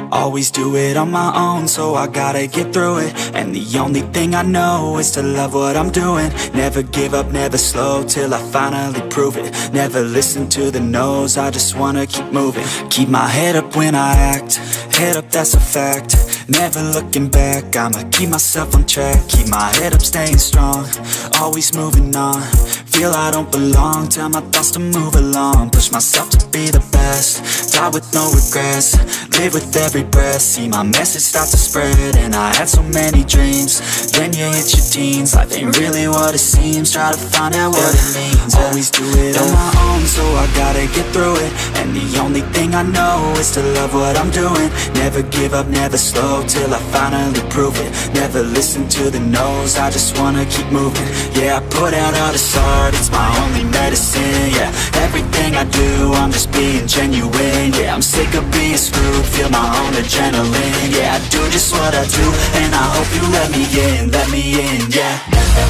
Always do it on my own, so I gotta get through it. And the only thing I know is to love what I'm doing. Never give up, never slow, till I finally prove it. Never listen to the no's, I just wanna keep moving. Keep my head up when I act, head up, that's a fact. Never looking back, I'ma keep myself on track. Keep my head up, staying strong, always moving on. Feel I don't belong, tell my thoughts to move along. Push myself to be the best, die with no regrets. Live with every breath, see my message start to spread. And I had so many dreams, then you hit your teens. Life ain't really what it seems, try to find out what it means. Always do it on my own, so I gotta get through it. And the only thing I know is to love what I'm doing. Never give up, never slow, till I finally prove it. Never listen to the no's, I just wanna keep moving. Yeah, I put out all this art, it's my only medicine. Yeah, everything I do, I'm just being genuine. Yeah, I'm sick of being screwed, feel my own adrenaline. Yeah, I do just what I do, and I hope you let me in, yeah.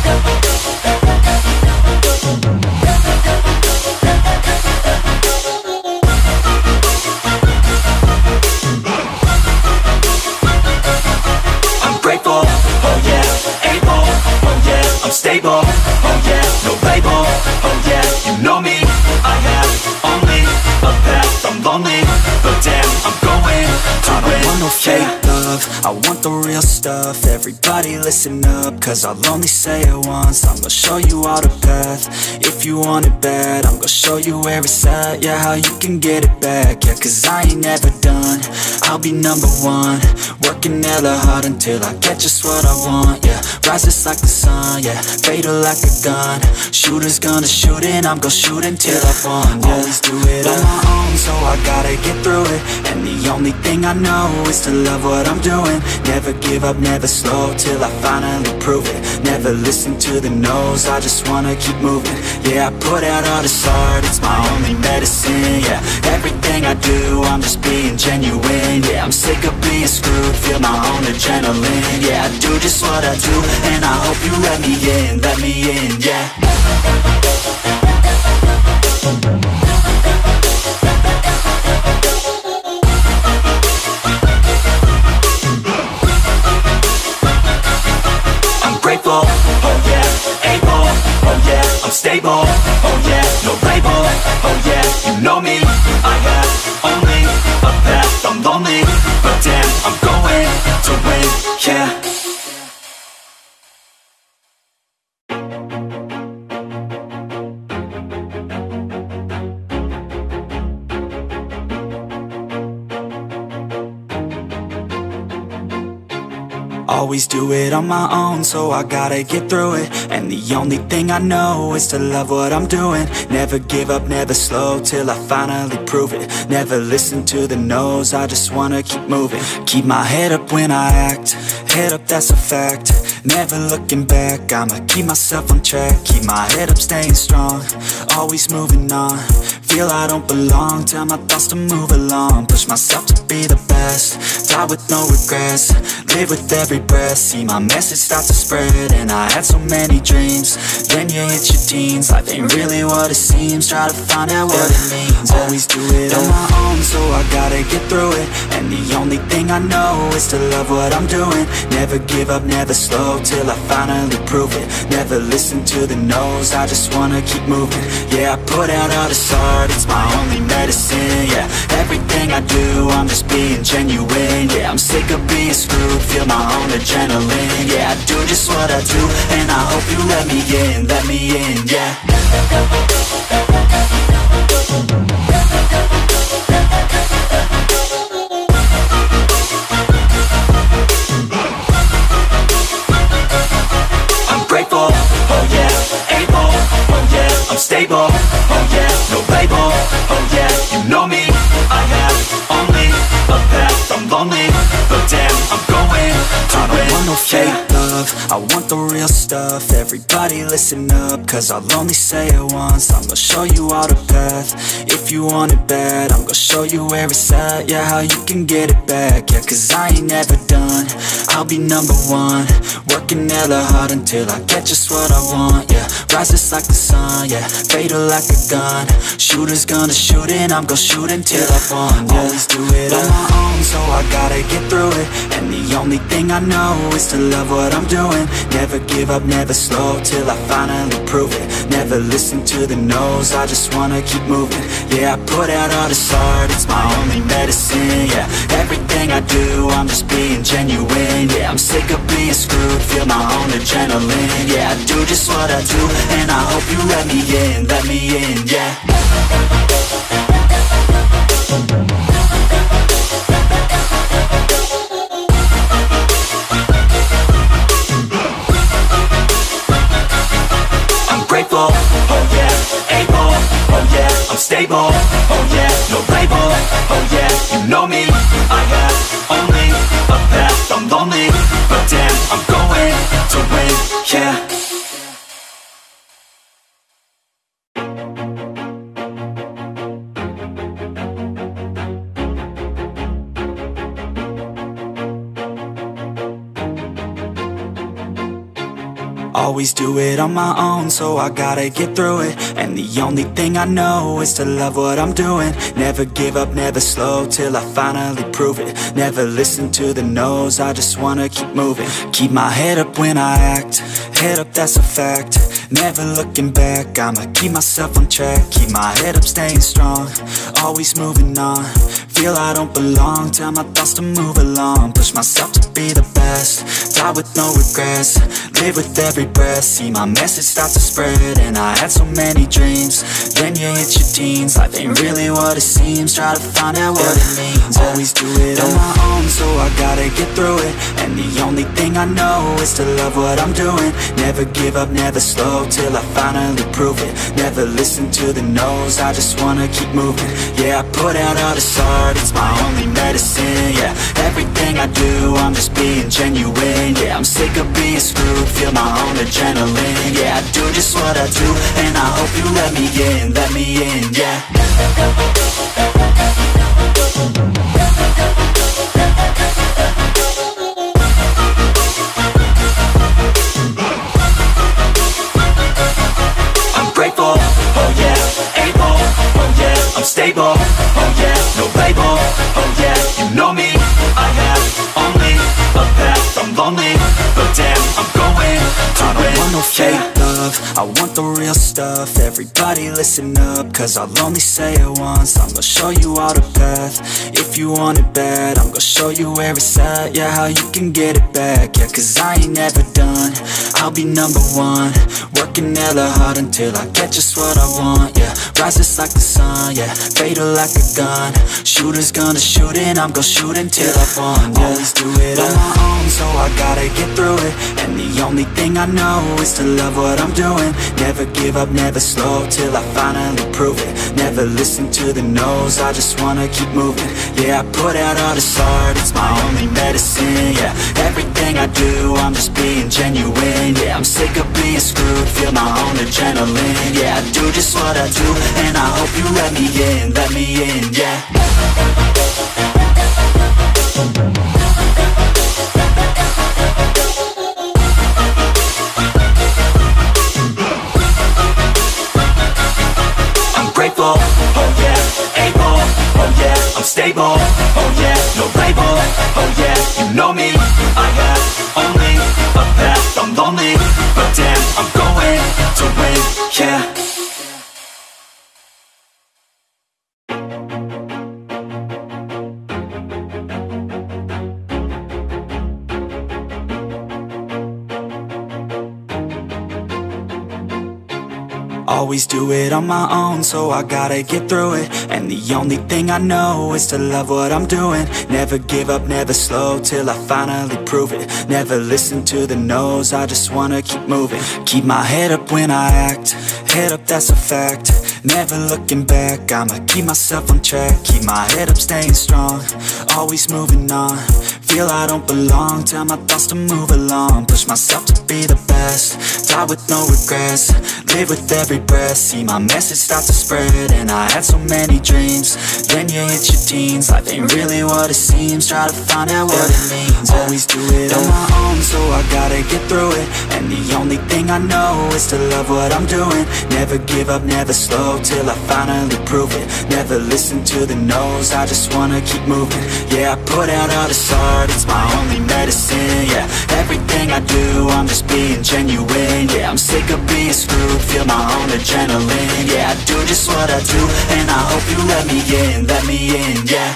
I'm grateful, oh yeah, able, oh yeah, I'm stable, oh yeah, no label, oh yeah, you know me, I have only a path, I'm lonely, but damn, I'm going to win. I don't want no fake love, I want the real stuff. Everybody listen up, cause I'll only say it once. I'm gonna show you all the path, if you want it bad. I'm gonna show you where it's at, yeah, how you can get it back. Yeah, cause I ain't never done, I'll be number one. Working hella hard until I get just what I want, yeah. Rises like the sun, yeah, fatal like a gun. Shooters gonna shoot and I'm gonna shoot until I won, yeah. Always do it on my own, so I gotta get through it. And the only thing I know is to love what I'm doing. Never give up, never slow, till I finally prove it. Never listen to the no's, I just wanna keep moving. Yeah, I put out all this art, it's my only medicine. Yeah, everything I do, I'm just being genuine. Yeah, I'm sick of being screwed, feel my own adrenaline. Yeah, I do just what I do, and I hope you let me in, yeah. I'm grateful, oh yeah, able, oh yeah, I'm stable, oh yeah, no label, oh yeah, you know me, I have only a path, I'm lonely, but damn, I'm going to win, yeah. Always do it on my own, so I gotta get through it. And the only thing I know is to love what I'm doing. Never give up, never slow, till I finally prove it. Never listen to the no's, I just wanna keep moving. Keep my head up when I act, head up, that's a fact. Never looking back, I'ma keep myself on track. Keep my head up, staying strong, always moving on. Feel I don't belong, tell my thoughts to move along. Push myself to be the best, die with no regrets. Live with every breath, see my message start to spread. And I had so many dreams, then you hit your teens. Life ain't really what it seems, try to find out what it means. Always do it on my own, so I gotta get through it. And the only thing I know is to love what I'm doing. Never give up, never slow, till I finally prove it. Never listen to the no's, I just wanna keep moving. Yeah, I put out all this art, it's my only medicine. Yeah, everything I do, I'm just being genuine. Yeah, I'm sick of being screwed, feel my own adrenaline. Yeah, I do just what I do, and I hope you let me in, yeah. I'm grateful, oh yeah, able, oh yeah, I'm stable, oh yeah, no label, oh yeah, you know me, I have only a path, I'm lonely, but damn, I'm going to win. I don't want no fake love, I want the real stuff. Everybody listen up, cause I'll only say it once. I'm gonna show you all the path, if you want it bad. I'm gonna show you where it's at, yeah, how you can get it back. Yeah, cause I ain't never done, I'll be number one. Working hella hard until I get just what I want, yeah. Rises like the sun, yeah, fatal like a gun. Shooters gonna shoot and I'm gonna shoot until I won, yeah. Always do it on my own, so I gotta get through it. And the only thing I know is to love what I'm doing. Never give up, never slow, till I finally prove it. Never listen to the no's, I just wanna keep moving. Yeah, I put out all this art, it's my only medicine. Yeah, everything I do, I'm just being genuine. Yeah, I'm sick of being screwed, feel my own adrenaline. Yeah, I do just what I do, and I hope you let me in, yeah. Grateful, oh yeah, able, oh yeah, I'm stable, oh yeah, no label, oh yeah, you know me, I have only a path, I'm lonely, but damn, I'm going to win, yeah. Always do it on my own, so I gotta get through it. And the only thing I know is to love what I'm doing. Never give up, never slow, till I finally prove it. Never listen to the no's, I just wanna keep moving. Keep my head up when I act, head up, that's a fact. Never looking back, I'ma keep myself on track. Keep my head up, staying strong, always moving on. Feel I don't belong, tell my thoughts to move along. Push myself to be the best, die with no regrets. Live with every breath, see my message start to spread. And I had so many dreams, then you hit your teens. Life ain't really what it seems, try to find out what it means. Always do it on my own, so I gotta get through it. And the only thing I know is to love what I'm doing. Never give up, never slow, till I finally prove it. Never listen to the no's, I just wanna keep moving. Yeah, I put out all this art, it's my only medicine. Yeah, everything I do, I'm just being genuine. Yeah, I'm sick of being screwed, feel my own adrenaline. Yeah, I do just what I do, and I hope you let me in, yeah. I'm grateful, oh yeah, able, oh yeah, I'm stable, oh yeah, no label, oh yeah, you know me, I have only a path, I'm lonely, but damn, I'm going to win. I don't want no fake love, I want the real stuff. Everybody listen up, cause I'll only say it once. I'm gonna show you all the path, if you want it bad. I'm gonna show you where it's at, yeah, how you can get it back. Yeah, cause I ain't never done, I'll be number one. Working hella hard until I get just what I want, yeah. Rises like the sun, yeah, fatal like a gun. Shooter's gonna shoot and I'm gonna shoot until I won, yeah. Always do it on my own, so I gotta get through it. And the only thing I know is to love what I'm doing. Never give up, never slow, till I finally prove it. Never listen to the no's, I just wanna keep moving. Yeah, I put out all this art, it's my only medicine. Yeah, everything I do, I'm just being genuine. Yeah, I'm sick of being screwed, feel my own adrenaline. Yeah, I do just what I do, and I hope you let me in, yeah. I'm grateful, oh yeah, able, oh yeah, I'm stable, oh yeah, no label, oh yeah, you know me, I have only a path, I'm lonely, but damn, I'm going to win, yeah. Always do it on my own, so I gotta get through it. And the only thing I know is to love what I'm doing. Never give up, never slow, till I finally prove it. Never listen to the no's, I just wanna keep moving. Keep my head up when I act, head up, that's a fact. Never looking back, I'ma keep myself on track. Keep my head up, staying strong, always moving on. Feel feel I don't belong, tell my thoughts to move along, push myself to be the best, die with no regrets, live with every breath, see my message start to spread, and I had so many dreams, then you hit your teens, life ain't really what it seems, try to find out what it means, always do it on my own, so I gotta get through it, and the only thing I know is to love what I'm doing, never give up, never slow, till I finally prove it, never listen to the no's, I just wanna keep moving, yeah, I put out all this art, it's my only medicine, yeah, everything I do, I'm just being genuine, yeah, I'm sick of being screwed, feel my own adrenaline, yeah, I do just what I do, and I hope you let me in, yeah.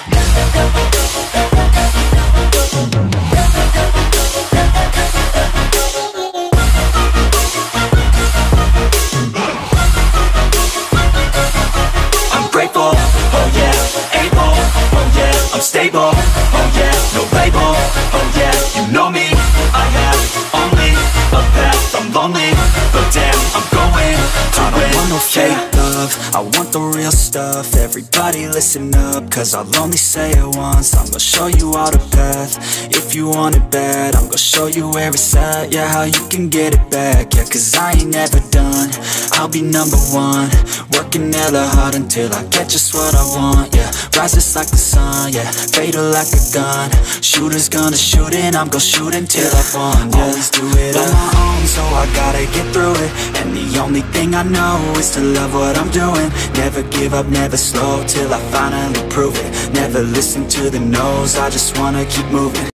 Grateful, oh yeah, able, oh yeah, I'm stable, oh yeah, no label, oh yeah, you know me, I have only a path, I'm lonely, but damn, I'm going to win. I don't want no fake love, I want the real stuff, everybody listen up, cause I'll only say it once, I'm gonna show you all the path, if you want it bad, I'm gonna show you where it's at, yeah, how you can get it back, yeah, cause I ain't never done, I'll be number one, working hella hard until I get just what I want, yeah, rises like the sun, yeah, fatal like a gun, shooter's gonna shoot and I'm gonna shoot until I've won, yeah, always do it on my own, so I gotta get through it, and the only thing I know is to love what I'm doing, never give up, never slow, till I finally prove it, never listen to the no's, I just wanna keep moving,